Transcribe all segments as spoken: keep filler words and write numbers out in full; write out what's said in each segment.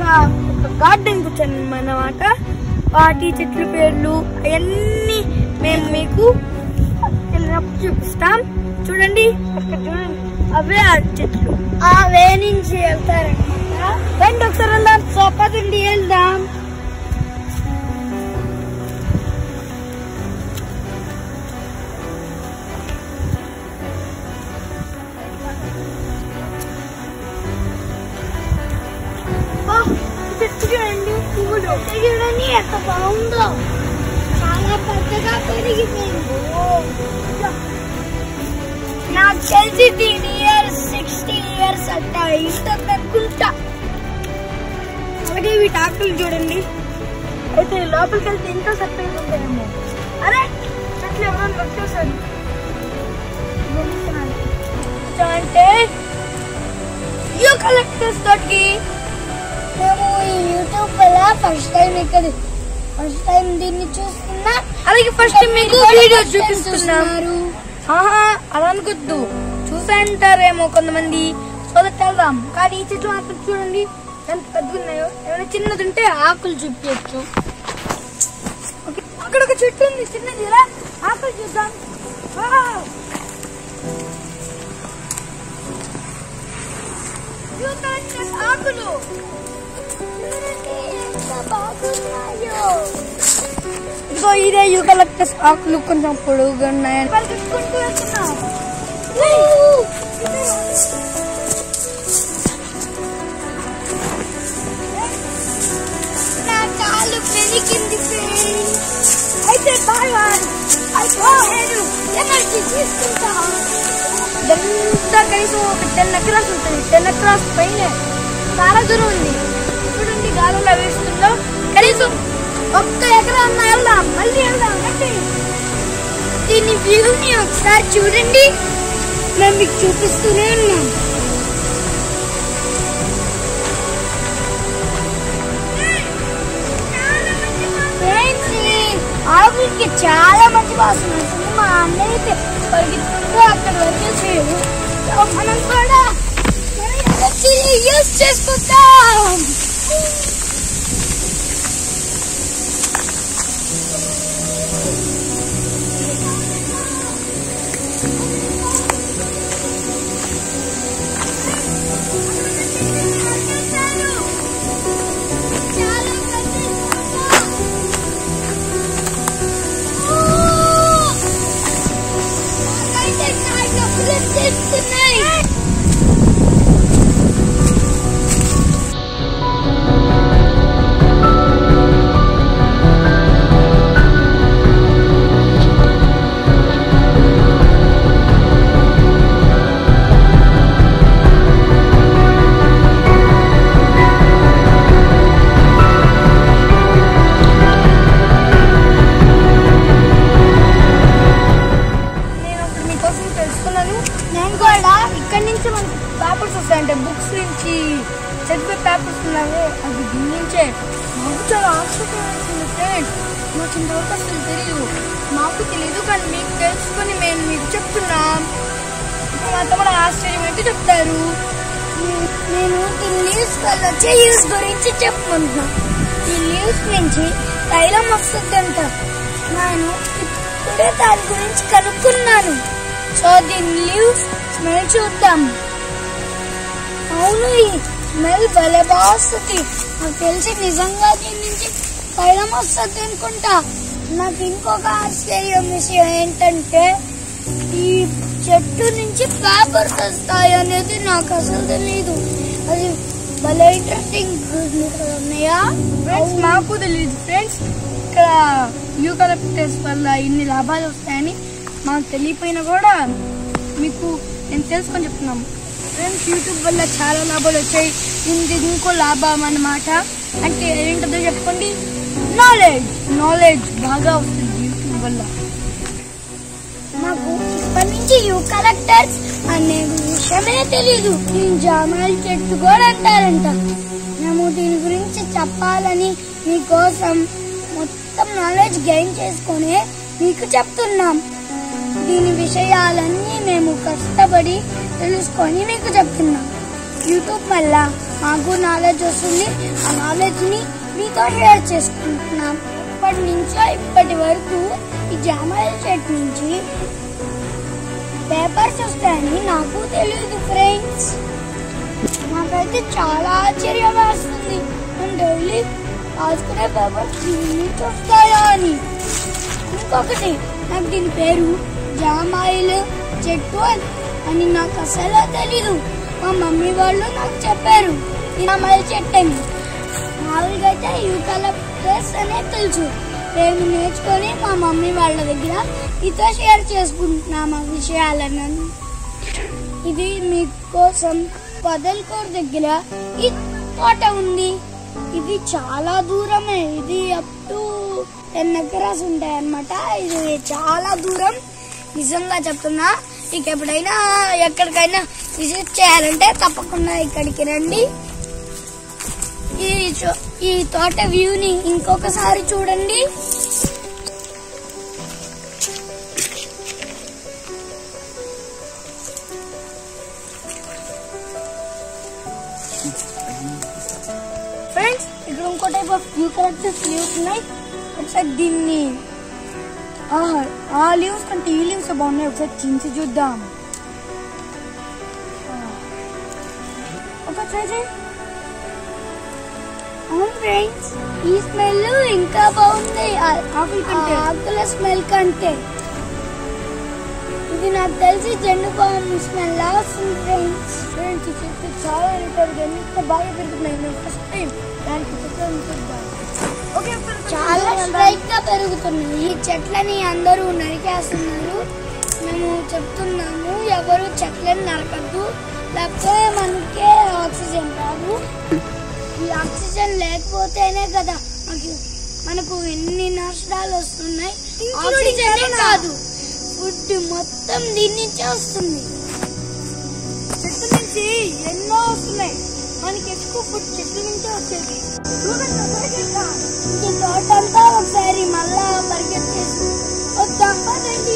ఒక గార్డెన్ వచ్చాను అన్నమాట. వాటి చెట్ల పేర్లు అవన్నీ మేము మీకు వెళ్ళినప్పుడు చూపిస్తాం. చూడండి అక్కడ చూడండి, అవే ఆ చెట్లు ఆ వే నుంచి వెళ్తారనమాట. రండి ఒకసారి వెళ్దాం. సో పదండి వెళ్దాం. చూడండి పువ్వులు చూడండి ఎంత బాగుందో, చాలా పెద్దగా పెరిగిపోయింది. నాకు తెలిసి దీని ఇయర్ సిక్స్టీ ఇయర్స్ అంట, ఇంత పెరుగుంటా. అలాగే వీటి ఆకులు చూడండి, అయితే లోపలికి వెళ్తే ఇంకా సత్తగా ఉంటాయేమో. అరే చెట్లు ఎవరైనా వచ్చేసారు అంటే యూకలిప్టస్ తోటి మేము ఈ యూట్యూబ్ వల్ల ఫస్ట్ టైం ఇక్కడ ఫస్ట్ టైం దీన్ని చూస్తున్నా. అలాగే ఫస్ట్ టైం మీకు వీడియో చూపిస్తున్నారు. అలా అనుకోద్దు, చూసంటారేమో కొంతమంది. సోదరు వెళ్దాం. కానీ ఈ చెట్లు మాత్రం చూడండి ఎంత పెద్దగా ఉన్నాయో. ఏమైనా చిన్నది ఉంటే ఆకులు చూపించచ్చు. అక్కడ ఒక చెట్టు ఉంది చిన్నది, ఆకులు చూద్దాం. ఆకులు ఇదిగో ఇదే యూకలిప్టస్ ఆకులు కొంచెం పొడుగుగా ఉన్నాయని పరిగెత్తుకుంటూ వెళ్తున్నాం. నా కాలు పెరిగింది అయితే బాగా ఎనర్జీ తీసుకుంటా. ఇదంతా కనీసం ఒక టెన్ ఎకరాస్ ఉంటుంది. టెన్ ఎకరాస్ పైన చాలా దూరం ఉంది. చూడండి గాలిలో వేస్తుందో. కనీసం ఒక్క ఎకరా అన్న వెళ్దాం. మళ్ళీ వెళ్దాం. అంటే దీని వ్యూని ఒకసారి చూడండి, మేము మీకు చూపిస్తూనే ఉన్నాం. ఆకులకి చాలా మంచి వాసన వస్తుంది. మా అన్నయ్య అయితే పరిగెత్తుకుంటూ అక్కడ వరకు చేయదు. మనం కూడా యూజ్ చేసుకుంటాం. నేను కూడా ఇక్కడి నుంచి మనకి పేపర్స్ వస్తాయంటే బుక్స్ నుంచి చదివే పేపర్స్ ఉన్నాయో అది దించే మాకు చాలా ఆశ్చర్యమైంది ఫ్రెండ్స్. మాకు ఇంతవరకు అసలు తెలియదు, మాకు తెలియదు. కానీ మీకు తెలుసుకొని మేము మీకు చెప్తున్నాం. మాతో కూడా ఆశ్చర్యం అయితే చెప్తారు. నేను ఈ లీవ్స్ వల్ల వచ్చే యూస్ గురించి చెప్పుకుంటున్నాను. ఈ లీవ్స్ నుంచి తైలం వస్తుందంట. నేను ఇప్పుడే దాని గురించి కనుక్కున్నాను. సో దీని లీవ్స్ స్మెల్ చూద్దాం. అవును, ఈ స్మెల్ భలే బాగా వస్తుంది. నాకు తెలిసి నిజంగా దీని నుంచి తైలం వస్తుంది అనుకుంటా. నాకు ఇంకొక ఆశ్చర్యం విషయం ఏంటంటే ఈ చెట్టు నుంచి పేపర్స్ వస్తాయి అనేది నాకు అసలు తెలియదు. అది భలే ఇంట్రెస్టింగ్ ఉన్నాయా ఫ్రెండ్స్? మాకు తెలియదు ఫ్రెండ్స్. ఇక్కడ యూకలిప్టస్ వల్ల ఇన్ని లాభాలు వస్తాయని మాకు తెలియపోయినా కూడా మీకు నేను తెలుసుకొని చెప్తున్నాము ఫ్రెండ్స్. యూట్యూబ్ వల్ల చాలా లాభాలు వచ్చాయి. ఇది ఇంకో లాభం అన్నమాట. అంటే ఏంటో చెప్పండి. నాలెడ్జ్ నాలెడ్జ్ బాగా వస్తుంది యూట్యూబ్ వల్ల. నాకు ఇప్పటి నుంచి యూకలిప్టస్ అనే విషయమే తెలీదు. దీని జామాయిల చెట్టు కూడా అంటారంట. మేము దీని గురించి చెప్పాలని మీకోసం మొత్తం నాలెడ్జ్ గెయిన్ చేసుకుని మీకు చెప్తున్నాం. దీని విషయాలన్నీ మేము కష్టపడి తెలుసుకొని మీకు చెప్తున్నాం. యూట్యూబ్ వల్ల మాకు నాలెడ్జ్ వస్తుంది. ఆ నాలెడ్జ్ని మీతో షేర్ చేసుకుంటున్నాం. ఇప్పటి నుంచో ఇప్పటి వరకు ఈ జామాయిల చెట్టు నుంచి పేపర్స్ వస్తాయని నాకు తెలియదు ఫ్రెండ్స్. నాకైతే చాలా ఆశ్చర్యం వేస్తుంది. నేను డైలీ రాసుకునే పేపర్స్ దీని నుంచి వస్తాయా అని. ఇంకొకటి, నాకు దీని పేరు జామాయిల్ చెట్టు అని నాకు అసలు తెలీదు. మా మమ్మీ వాళ్ళు నాకు చెప్పారు జామాయిల్ చెట్టు అని. మామూలుగా అయితే యూకలిప్టస్ అనే తెలుసు. మేము నేర్చుకొని మా మమ్మీ వాళ్ళ దగ్గర మీతో షేర్ చేసుకుంటున్నాం ఆ విషయాలను. ఇది మీకోసం పదల్కోట్ దగ్గర ఈ తోట ఉంది. ఇది చాలా దూరమే. ఇది అప్ టు టెన్ ఎకరాస్ ఉంటాయి అన్నమాట. ఇది చాలా దూరం. నిజంగా చెప్తున్నా, ఇక ఎప్పుడైనా ఎక్కడికైనా విజిట్ చేయాలంటే తప్పకుండా ఇక్కడికి రండి. ఈ ఈ తోట వ్యూని ఇంకొకసారి చూడండి. ఫ్రెండ్స్, ఇక్కడ ఇంకో టైప్ ఆఫ్ యూకలిప్టస్ లీవ్స్ ఉన్నాయి. ఒకసారి దీన్ని ఆ లీవ్స్ కంటే ఈ లీవ్స్ బాగున్నాయి. ఒకసారి చించి చూద్దాం. ఒక ట్రై చేయి. అవును ఫ్రెండ్స్, ఈ స్మెల్ ఇంకా బాగుంది ఆకుల కంటే, ఆకుల స్మెల్ కంటే. ఇది నాకు తెలిసి జెండు బామ్ స్మెల్ లా వస్తుంది ఫ్రెండ్స్. ఫ్రెండ్స్, ఈ చెట్టు చాలా రిటర్గా ఎంత బాగా పెరుగుతున్నాయి. ఫస్ట్ టైం దానికి చాలా స్ట్రైట్ గా పెరుగుతున్నాయి. ఈ చెట్లని అందరూ నరికేస్తున్నారు. మేము చెప్తున్నాము, ఎవరు చెట్లను నరకద్దు, లేకపోతే మనకే ఆక్సిజన్ రాదు. ఈ ఆక్సిజన్ లేకపోతేనే కదా మనకి మనకు ఎన్ని నష్టాలు వస్తున్నాయి. ఆక్సిజన్ కాదు, ఫుడ్ మొత్తం దీని నుంచే వస్తుంది. చెట్టు నుంచి ఎన్నో వస్తున్నాయి. మనకి ఎక్కువ ఫుడ్ చెట్టు నుంచే వచ్చేది. ఈ తోటంతా ఒకసారి మళ్ళా పరిగెత్తేసి వద్దాం పదండి.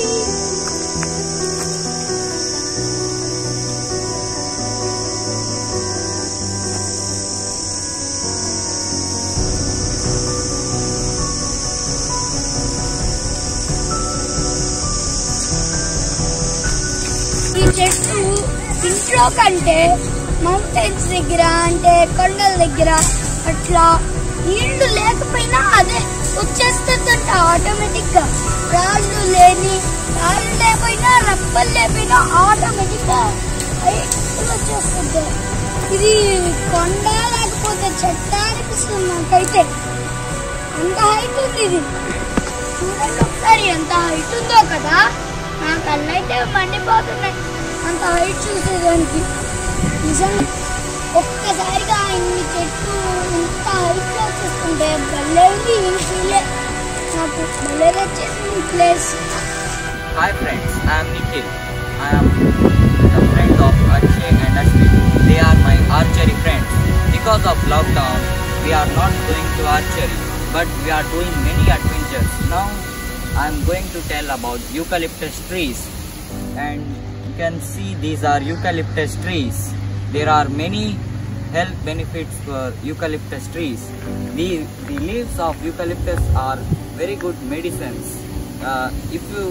ఈ చెట్టు ఇంట్లో కంటే మౌంటైన్స్ దగ్గర, అంటే కొండల దగ్గర అట్లా నీళ్లు లేకపోయినా అదే వచ్చేస్తుందంట ఆటోమేటిక్ గా. రాళ్ళు లేని రాళ్ళు లేకపోయినా రప్పలు లేకపోయినా ఆటోమేటిక్ గా హైట్ వచ్చేస్తుంది. ఇది కొండ లేకపోతే చెట్టు అనిపిస్తుంది నాకైతే. అంత హైట్ ఉంది ఇది. చూడండి ఒకసారి ఎంత హైట్ ఉందో కదా. నా కళ్ళైతే మండిపోతున్నాయి అంత హైట్ చూసేదానికి. నిజంగా ఒక్కసారిగా ఇన్ని చెట్టు ఇంత హైట్ లో వచ్చేస్తుంటే భలే ఉంది. ఈ ఫీలే నాకు భలే వచ్చేసింది ఈ place. Hi friends, I am Nikhil. I am the friend of Akshay and Ashwin. They are my archery friends. Because of lockdown, we are not going to archery, but we are doing many adventures. Now I am going to tell about eucalyptus trees, and you can see these are eucalyptus trees. There are many health benefits for eucalyptus trees. The, the leaves of eucalyptus are very good medicines. Uh, if you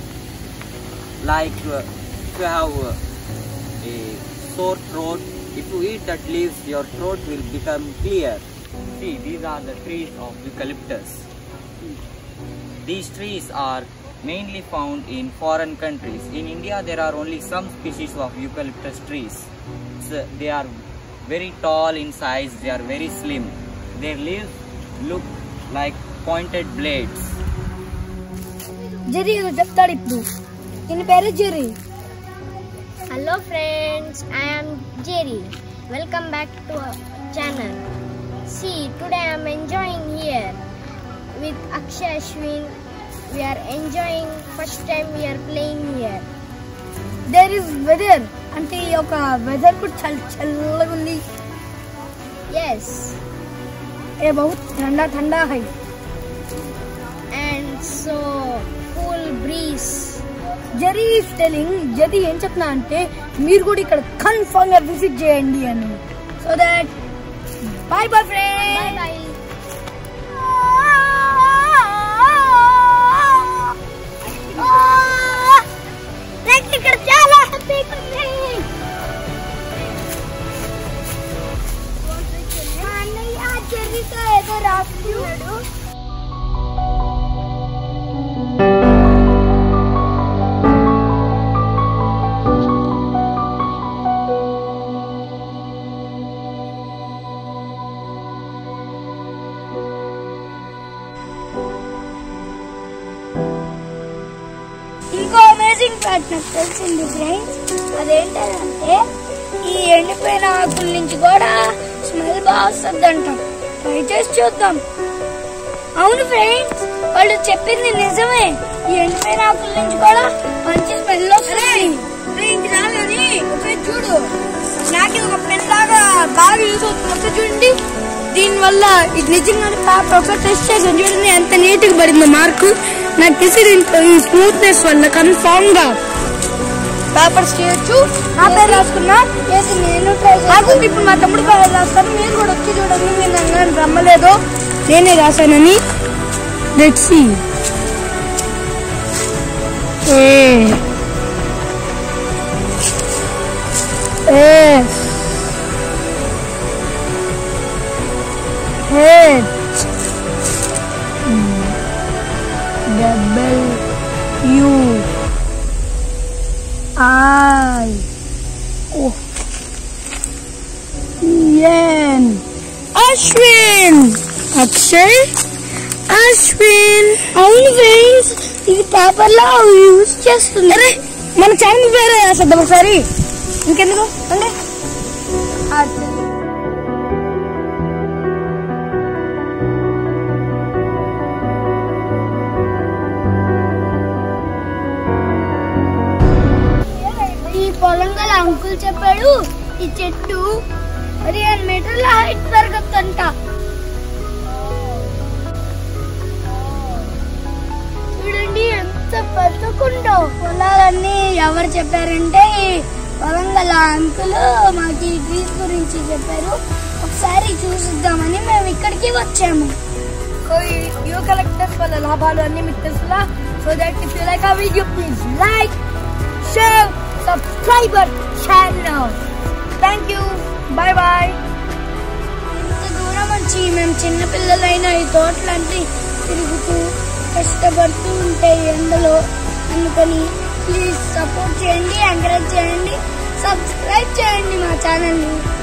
like, uh, if you have uh, a sore throat, if you eat that leaves, your throat will become clear. See, these are the trees of eucalyptus. These trees are mainly found in foreign countries. In India, there are only some species of eucalyptus trees. So they are very tall in size, they are very slim. Their leaves look like pointed blades. Jerry, చెప్తాడు ఇప్పుడు. దీని పేరు Jerry. Hello friends, I am Jerry. Welcome back to our channel. See, today I am enjoying here with Akshay Ashwin. We are enjoying, first time we are playing here. There is weather. అంటే ఈ ఒక weather కూడా చల్ చల్లగా ఉంది. Yes. ఏ बहुत ठंडा ठंडा है. And so cool breeze. Jerry is telling, Jerry ఏం చెప్తున్నా అంటే మీరు కూడా ఇక్కడ కన్ఫర్మ్ గా విజిట్ చేయండి అని. So that bye bye friends. Bye. ఇక్కడ చాలా హ్యాపీగా ఉంది. అన్నయ్య జరీతో ఏదో రాస్తున్నాడు. ఇంకో అమేజింగ్ ఫ్యాక్ట్ నాకు తెలిసింది ఫ్రెండ్స్. అదేంటంటే ఈ ఎండిపోయిన ఆకుల నుంచి కూడా స్మెల్ బాగా వస్తుందంట. ట్రై చేసి చూద్దాం. అవును ఫ్రెండ్స్, వాళ్ళు చెప్పింది నిజమే. ఈ ఎండిపోయిన ఆకుల నుంచి కూడా మంచి స్మెల్ వస్తుంది. చూడు, నాకు ఒక పెన్ లాగా బాగా యూజ్ అవుతుంది. చూడండి, దీని వల్ల ఇది నిజంగానే పేపర్ ఒక టెస్ట్ చేసాను. చూడండి ఎంత నీట్ గా పడిందో మార్కు. నాకు తెలిసి దీంట్లో ఈ స్మూత్నెస్ వల్ల కన్ఫామ్ గా పేపర్స్ చేయొచ్చు. నా పేరు రాసుకున్నా, నేను కాకుండా ఇప్పుడు మా తమ్ముడు పేరు రాస్తాను. మీరు కూడా వచ్చి చూడండి. నేను అన్నాను రమ్మలేదో, నేనే రాశానని. Let's see. Double U I O N Ashwin. Akshay, Ashwin. అవును ఫ్రెండ్స్, ఇది పేపర్ లో యూజ్ చేస్తుంది. అరే మన ఛానల్ పేరే రాసేద్దాం ఒకసారి. ఇంకెందుకు అంటే పొలం గల అంకుల్ చెప్పాడు ఈ చెట్టు పదిహేను మీటర్ల హైట్ పెరగద్దంట. చూడండి ఎంత పెద్దకుండో. పొలాలన్నీ ఎవరు చెప్పారంటే పొలం గల అంకుల్ మాకు ఈ ట్రీస్ గురించి చెప్పారు. ఒకసారి చూసిద్దామని మేము ఇక్కడికి వచ్చాము. యూ కలెక్టర్స్ వల్ల లాభాలు అన్ని మీకు తెలుసులా. So that if you like ఆ video please like, share, subscribe our channel. Thank you. Bye bye. ఇంత దూరం వచ్చి మేము చిన్నపిల్లలైనా ఈ తోటలన్నీ తిరుగుతూ కష్టపడుతూ ఉంటాయి ఎండలో. అందుకని ప్లీజ్ సపోర్ట్ చేయండి, ఎంకరేజ్ చేయండి, సబ్స్క్రైబ్ చేయండి మా ఛానల్ని.